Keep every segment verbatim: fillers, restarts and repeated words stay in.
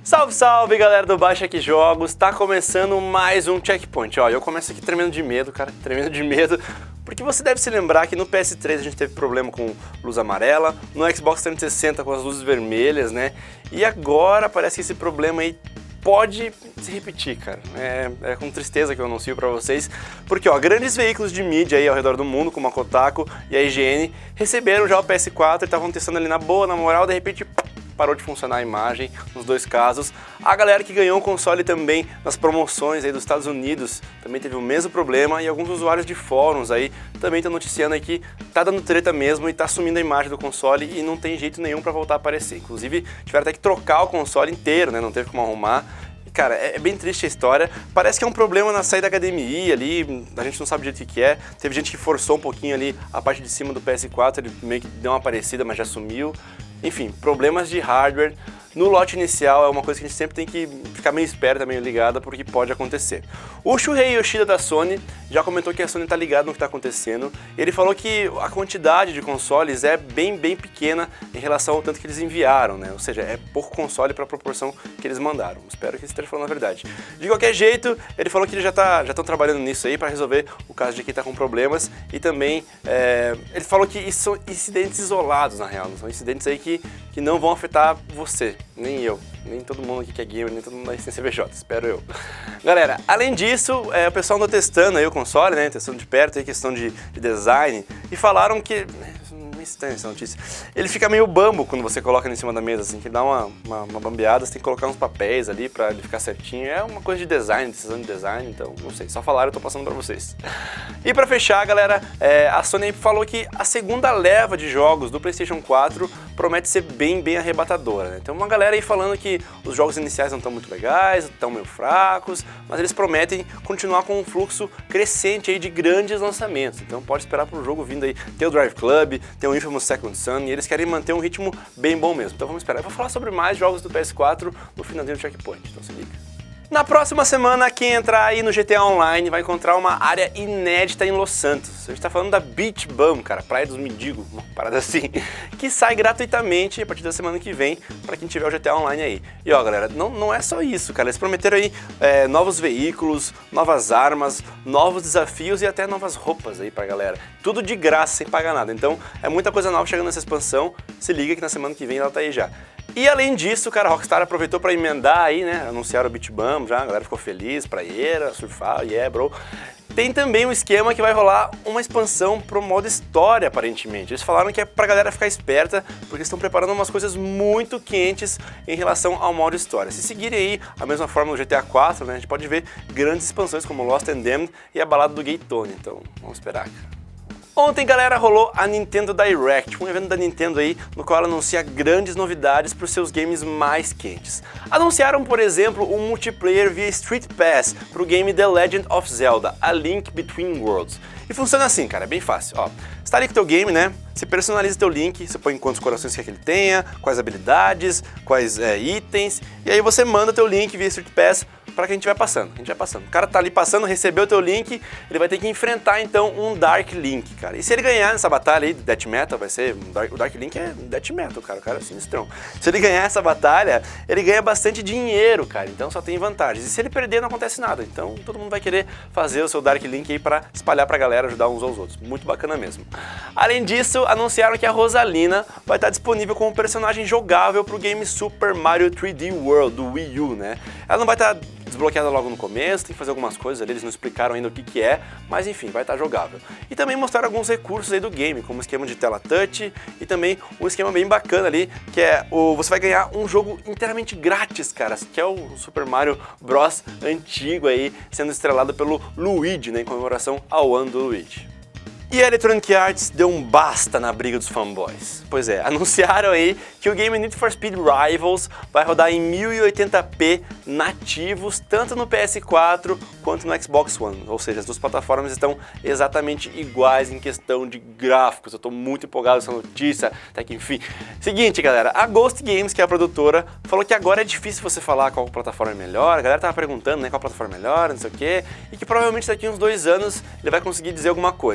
Salve, salve, galera do Baixa Aqui Jogos, tá começando mais um Checkpoint. Ó, eu começo aqui tremendo de medo, cara, tremendo de medo, porque você deve se lembrar que no P S três a gente teve problema com luz amarela, no Xbox trezentos e sessenta com as luzes vermelhas, né? E agora parece que esse problema aí pode se repetir, cara. É, é com tristeza que eu anuncio pra vocês, porque ó, grandes veículos de mídia aí ao redor do mundo, como a Kotaku e a I G N, receberam já o P S quatro e estavam testando ali na boa, na moral, de repente parou de funcionar a imagem nos dois casos. A galera que ganhou o console também nas promoções aí dos Estados Unidos também teve o mesmo problema, e alguns usuários de fóruns aí também estão noticiando aí que tá dando treta mesmo e tá sumindo a imagem do console e não tem jeito nenhum pra voltar a aparecer. Inclusive tiveram até que trocar o console inteiro, né? Não teve como arrumar. Cara, é bem triste a história, parece que é um problema na saída da H D M I ali, a gente não sabe direito o que é, teve gente que forçou um pouquinho ali a parte de cima do P S quatro, ele meio que deu uma parecida, mas já sumiu. Enfim, problemas de hardware no lote inicial é uma coisa que a gente sempre tem que ficar meio esperto, meio ligada, porque pode acontecer. O Shuhei Yoshida da Sony já comentou que a Sony está ligada no que está acontecendo. Ele falou que a quantidade de consoles é bem, bem pequena em relação ao tanto que eles enviaram, né? Ou seja, é pouco console para a proporção que eles mandaram. Espero que ele esteja falando a verdade. De qualquer jeito, ele falou que eles já tá, já estão trabalhando nisso aí para resolver o caso de quem está com problemas, e também é, ele falou que isso são incidentes isolados, na real, não são incidentes aí que, que não vão afetar você. Nem eu, nem todo mundo aqui que é gamer, nem todo mundo da C B J, espero eu. Galera, além disso, é, o pessoal andou testando aí o console, né, testando de perto aí, questão de, de design, e falaram que, não estranha essa notícia, ele fica meio bambo quando você coloca ele em cima da mesa, assim, que dá uma, uma, uma bambeada, você tem que colocar uns papéis ali pra ele ficar certinho, é uma coisa de design, decisão de design, então, não sei, só falaram, eu tô passando pra vocês. E pra fechar, galera, é, a Sony falou que a segunda leva de jogos do PlayStation quatro promete ser bem, bem arrebatadora, né? Tem uma galera aí falando que os jogos iniciais não estão muito legais, estão meio fracos, mas eles prometem continuar com um fluxo crescente aí de grandes lançamentos, então pode esperar pro jogo vindo aí, tem o Drive Club, tem o Infamous Second Son, e eles querem manter um ritmo bem bom mesmo, então vamos esperar. Eu vou falar sobre mais jogos do P S quatro no finalzinho do Checkpoint, então se liga. Na próxima semana, quem entrar aí no G T A Online vai encontrar uma área inédita em Los Santos. A gente tá falando da Beach Bum, cara, Praia dos Mendigos, uma parada assim, que sai gratuitamente a partir da semana que vem pra quem tiver o G T A Online aí. E ó, galera, não, não é só isso, cara, eles prometeram aí é, novos veículos, novas armas, novos desafios e até novas roupas aí pra galera. Tudo de graça, sem pagar nada. Então, é muita coisa nova chegando nessa expansão, se liga que na semana que vem ela tá aí já. E além disso, cara, a Rockstar aproveitou para emendar aí, né, anunciaram o Beach Bum já, a galera ficou feliz, praieira, surfar, yeah, bro. Tem também um esquema que vai rolar uma expansão pro modo história, aparentemente. Eles falaram que é pra galera ficar esperta, porque estão preparando umas coisas muito quentes em relação ao modo história. Se seguirem aí a mesma forma do G T A quatro, né, a gente pode ver grandes expansões como Lost and Damned e a balada do Gay Tony, então vamos esperar, cara. Ontem, galera, rolou a Nintendo Direct, um evento da Nintendo aí, no qual ela anuncia grandes novidades para os seus games mais quentes. Anunciaram, por exemplo, um multiplayer via Street Pass para o game The Legend of Zelda, A Link Between Worlds. E funciona assim, cara, é bem fácil, ó. Você tá ali com o teu game, né? Você personaliza teu Link, você põe quantos corações quer que ele tenha, quais habilidades, quais é, itens, e aí você manda teu Link via Street Pass para que a gente vai passando, a gente vai passando. O cara tá ali passando, recebeu o teu Link, ele vai ter que enfrentar então um Dark Link, cara. E se ele ganhar nessa batalha aí de Death Metal, vai ser, o Dark Link é Death Metal, cara, o cara é sinistrão. Se ele ganhar essa batalha, ele ganha bastante dinheiro, cara, então só tem vantagens. E se ele perder, não acontece nada, então todo mundo vai querer fazer o seu Dark Link aí para espalhar pra galera, ajudar uns aos outros. Muito bacana mesmo. Além disso, anunciaram que a Rosalina vai estar disponível como personagem jogável pro game Super Mario três D World do Wii U, né? Ela não vai estar desbloqueada logo no começo, tem que fazer algumas coisas ali, eles não explicaram ainda o que que é, mas enfim, vai estar jogável. E também mostraram alguns recursos aí do game, como o esquema de tela touch e também um esquema bem bacana ali, que é o você vai ganhar um jogo inteiramente grátis, cara, que é o Super Mario Bros antigo aí, sendo estrelado pelo Luigi, né, em comemoração ao ano do Luigi. E a Electronic Arts deu um basta na briga dos fanboys. Pois é, anunciaram aí que o game Need for Speed Rivals vai rodar em mil e oitenta p nativos, tanto no P S quatro quanto no Xbox One. Ou seja, as duas plataformas estão exatamente iguais em questão de gráficos. Eu tô muito empolgado com essa notícia, até que enfim. Seguinte, galera, a Ghost Games, que é a produtora, falou que agora é difícil você falar qual plataforma é melhor. A galera tava perguntando, né, qual plataforma é melhor, não sei o quê, e que provavelmente daqui uns dois anos ele vai conseguir dizer alguma coisa.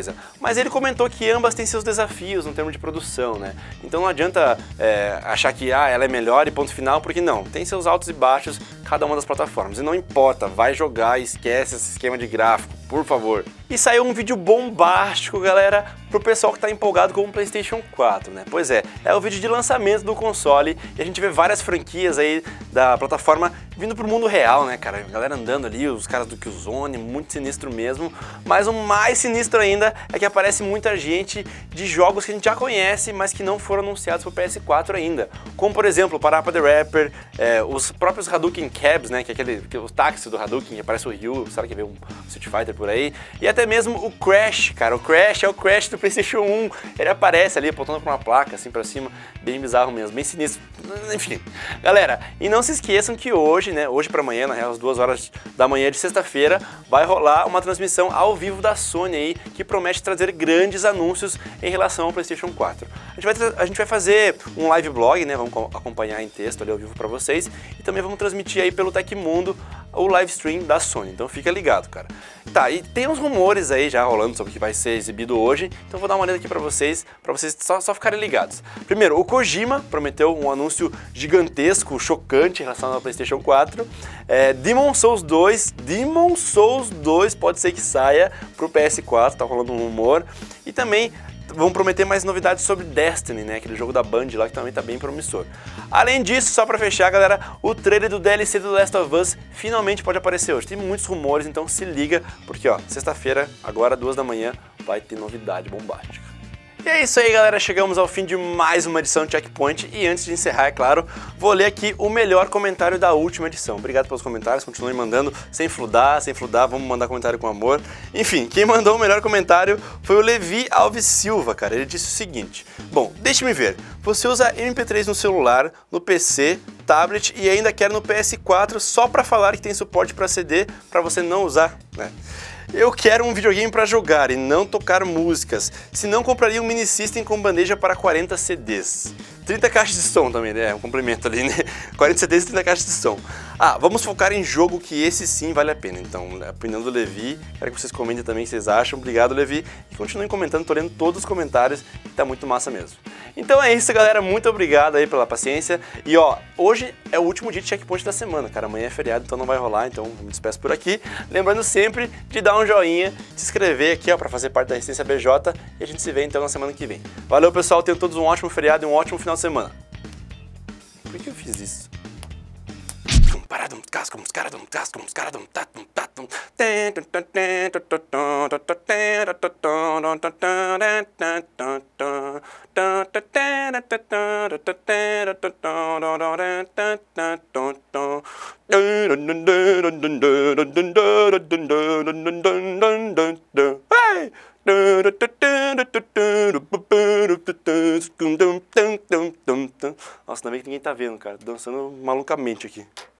mas ele comentou que ambas têm seus desafios no termo de produção, né? Então não adianta é, achar que ah, ela é melhor e ponto final, porque não, tem seus altos e baixos cada uma das plataformas. E não importa, vai jogar e esquece esse esquema de gráfico, por favor. E saiu um vídeo bombástico, galera, pro pessoal que tá empolgado com o PlayStation quatro, né? Pois é, é o vídeo de lançamento do console e a gente vê várias franquias aí da plataforma vindo pro mundo real, né, cara? A galera andando ali, os caras do Killzone, muito sinistro mesmo. Mas o mais sinistro ainda é que aparece muita gente de jogos que a gente já conhece, mas que não foram anunciados pro P S quatro ainda. Como, por exemplo, Parappa the Rapper, é, os próprios Hadouken Cabs, né, que é aquele, que é o táxi do Hadouken, que aparece o Ryu, sabe que vê um Street Fighter por aí. E até mesmo o Crash, cara. O Crash é o Crash do PlayStation um. Ele aparece ali apontando pra uma placa, assim pra cima, bem bizarro mesmo, bem sinistro. Enfim, galera, e não se esqueçam que hoje, né, hoje pra amanhã, na real, às duas horas da manhã de sexta-feira, vai rolar uma transmissão ao vivo da Sony aí, que promete trazer grandes anúncios em relação ao PlayStation quatro. A gente vai, a gente vai fazer um live blog, né, vamos acompanhar em texto ali ao vivo pra vocês, e também vamos transmitir aí pelo Tecmundo o live stream da Sony, então fica ligado, cara. Tá, e tem uns rumores aí já rolando sobre o que vai ser exibido hoje, então vou dar uma olhada aqui pra vocês, pra vocês só, só ficarem ligados. Primeiro, o Kojima prometeu um anúncio gigantesco, chocante em relação ao PlayStation quatro. É, Demon's Souls dois, Demon's Souls dois pode ser que saia pro P S quatro, tá rolando um rumor. E também vão prometer mais novidades sobre Destiny, né? Aquele jogo da Band lá que também tá bem promissor. Além disso, só pra fechar, galera, o trailer do D L C do The Last of Us finalmente pode aparecer hoje. Tem muitos rumores, então se liga, porque ó, sexta-feira, agora duas da manhã, vai ter novidade bombástica. E é isso aí, galera, chegamos ao fim de mais uma edição de Checkpoint e antes de encerrar, é claro, vou ler aqui o melhor comentário da última edição. Obrigado pelos comentários, continuem mandando, sem fludar, sem fludar, vamos mandar comentário com amor. Enfim, quem mandou o melhor comentário foi o Levi Alves Silva, cara. Ele disse o seguinte: bom, deixe-me ver, você usa M P três no celular, no P C, tablet e ainda quer no P S quatro só pra falar que tem suporte pra C D pra você não usar, né? Eu quero um videogame para jogar e não tocar músicas, senão compraria um mini system com bandeja para quarenta C Ds. trinta caixas de som também, né? Um complemento ali, né? quarenta C Ds e trinta caixas de som. Ah, vamos focar em jogo que esse sim vale a pena. Então, a opinião do Levi, quero que vocês comentem também o que vocês acham. Obrigado, Levi. E continuem comentando, tô lendo todos os comentários, que tá muito massa mesmo. Então é isso, galera. Muito obrigado aí pela paciência. E ó, hoje é o último dia de checkpoint da semana, cara. Amanhã é feriado, então não vai rolar, então me despeço por aqui. Lembrando sempre de dar um joinha, se inscrever aqui, ó, pra fazer parte da Resistência B J. E a gente se vê então na semana que vem. Valeu, pessoal. Tenham todos um ótimo feriado e um ótimo final de semana. Por que eu fiz isso? Nossa, ainda bem que ninguém tá vendo, cara. Dançando malucamente aqui.